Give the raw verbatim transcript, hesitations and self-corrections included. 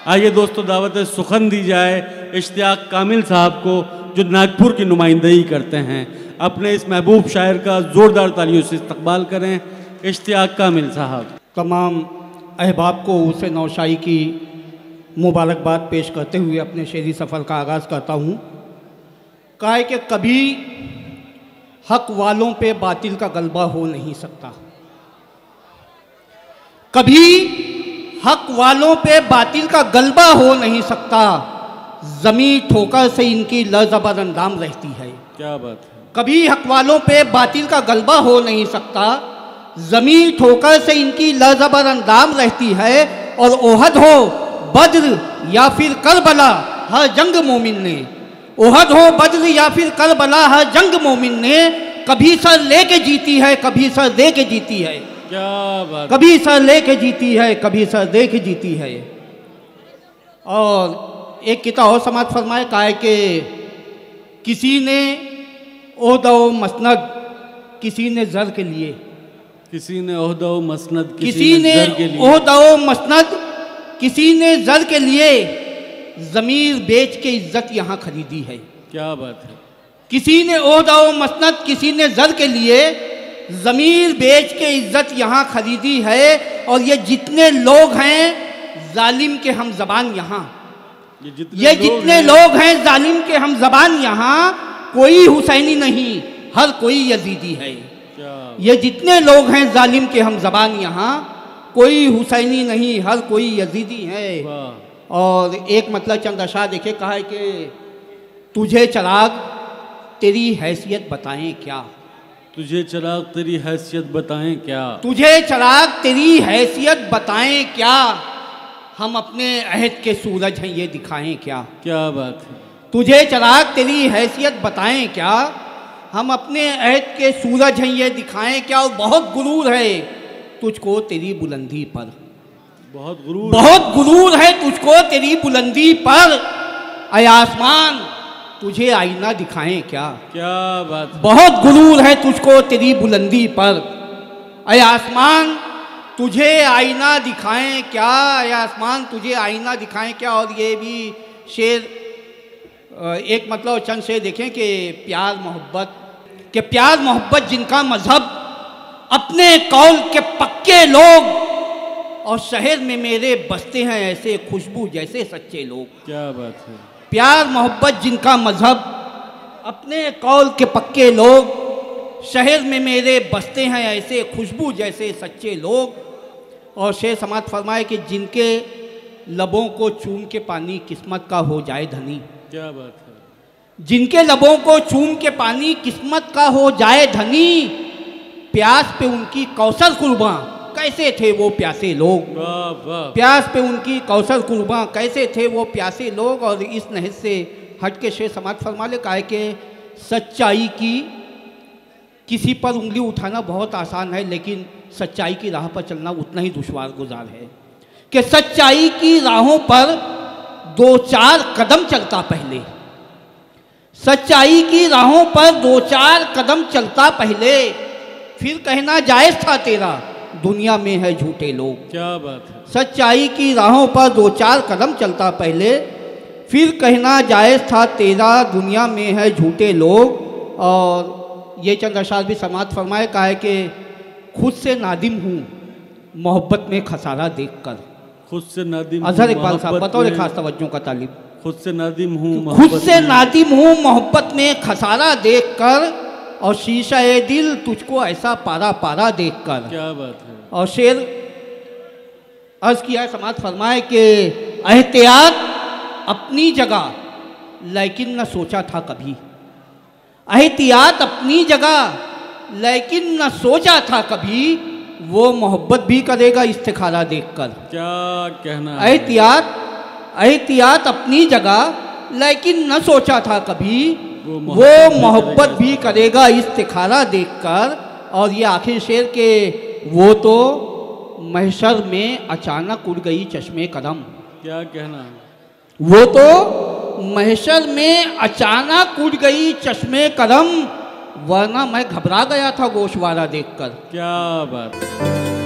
आइए दोस्तों, दावत सुखन दी जाए इश्तियाक कामिल साहब को, जो नागपुर की नुमाइंदगी करते हैं। अपने इस महबूब शायर का ज़ोरदार तालियों से इस्तकबाल करें इश्तियाक कामिल साहब। तमाम अहबाब को उसे नौशाई की मुबारकबाद पेश करते हुए अपने शेरी सफ़र का आगाज़ करता हूँ। कहा है कि कभी हक वालों पे बातिल का गलबा हो नहीं सकता, कभी हक वालों पे बातिल का गलबा हो नहीं सकता, ज़मीं ठोकर से इनकी लज़बर अंदाम रहती है। क्या बात है। कभी हक वालों पे बातिल का गलबा हो नहीं सकता, ज़मीं ठोकर से इनकी लज़बर अंदाम रहती है। और ओहद हो बद्र या फिर करबला, हर जंग मोमिन ने, ओहद हो बद्र या फिर करबला, हर जंग मोमिन ने कभी सर लेके जीती है, कभी सर दे के जीती है। क्या बात। कभी सर लेके जीती है, कभी सर दे के जीती है। और एक किताब और समाज फरमाए, कहा है कि किसी ने ओहदा व मसनद, किसी ने ज़र के लिए, किसी ने ओहदा व मसनद, किसी ने ओहदा व मसनद, किसी ने ज़र के लिए ज़मीर बेच के इज्जत यहाँ खरीदी है। क्या बात है। किसी ने ओहदा व मसनद, किसी ने ज़र के लिए ज़मीर बेच के इज्जत यहाँ खरीदी है। और ये जितने लोग हैं जालिम के हम ज़बान यहाँ, ये जितने, ये जितने लोग हैं जालिम के हम ज़बान यहाँ, कोई हुसैनी नहीं हर कोई यजीदी है। ये जितने लोग हैं जालिम के हम ज़बान यहाँ, कोई हुसैनी नहीं हर कोई यजीदी है। और एक मतलब चंद अशआर देखे, कहा है कि तुझे चिराग तेरी हैसियत बताएं क्या, तुझे चिराग तेरी हैसियत बताएं क्या, तुझे चिराग तेरी हैसियत बताएं क्या, हम अपने अहद के सूरज हैं ये दिखाएं क्या। क्या बात है। तुझे चिराग तेरी हैसियत बताएं क्या, हम अपने अहद के सूरज हैं ये दिखाएं क्या। और बहुत गुरूर है तुझको तेरी बुलंदी पर, बहुत गुरूर, बहुत गुरूर है तुझको तेरी बुलंदी पर, ऐ आसमान तुझे आईना दिखाएं क्या। क्या बात। बहुत गुरूर है तुझको तेरी बुलंदी पर, ऐ आसमान तुझे आईना दिखाएं क्या, ऐ आसमान तुझे आईना दिखाएं क्या। और ये भी शेर एक मतलब चंद शेर देखें कि प्यार मोहब्बत, के प्यार मोहब्बत जिनका मजहब, अपने कौल के पक्के लोग, और शहर में मेरे बसते हैं ऐसे खुशबू जैसे सच्चे लोग। क्या बात है। प्यार मोहब्बत जिनका मजहब, अपने कौल के पक्के लोग, शहर में मेरे बसते हैं ऐसे खुशबू जैसे सच्चे लोग। और शेर समाज फरमाए कि जिनके लबों को चूम के पानी किस्मत का हो जाए धनी। क्या बात है। जिनके लबों को चूम के पानी किस्मत का हो जाए धनी, प्यास पे उनकी कौसर कुर्बां कैसे थे वो प्यासे लोग। वाह वाह। प्यास पे उनकी कौसर कुर्बां कैसे थे वो प्यासे लोग। और इस नहज से हट के शेर समाज फरमा ले, कहा है कि सच्चाई की किसी पर उंगली उठाना बहुत आसान है, लेकिन सच्चाई की राह पर चलना उतना ही दुश्वार गुजार है। कि सच्चाई की राहों पर दो चार कदम चलता पहले, सच्चाई की राहों पर दो चार कदम चलता पहले, फिर कहना जायज़ था तेरा दुनिया में है झूठे लोग। क्या बात है। सच्चाई की राहों पर दो चार कदम चलता पहले, फिर कहना जायज़ था तेरा दुनिया में है झूठे लोग। और ये चंद अशार भी समात फरमाए, कहा है कि खुद से नादिम हूँ मोहब्बत में खसारा देखकर। खुद से नादिम अजहर इकबाल साहब बतौर खास तवज्जो का तालिब। खुद से नादिम हूँ, खुद से नादिम हूँ मोहब्बत में खसारा देखकर, और शीशा ए दिल तुझको ऐसा पारा पारा देखकर। क्या बात है। और शेर अर्ज किया समाज फरमाए कि एहतियात अपनी जगह लेकिन न सोचा था कभी, एहतियात अपनी जगह लेकिन न सोचा था कभी, वो मोहब्बत भी करेगा इस्तिखारा देखकर। क्या कहना है। एहतियात एहतियात अपनी जगह लेकिन न सोचा था कभी, वो मोहब्बत भी करेगा इस्तिखारा देखकर। और ये आखिर शेर के वो तो महशर में अचानक उड़ गई चश्मे कदम। क्या कहना है। वो तो महशर में अचानक उड़ गई चश्मे कदम, वरना मैं घबरा गया था गोशवारा देखकर। क्या बात है।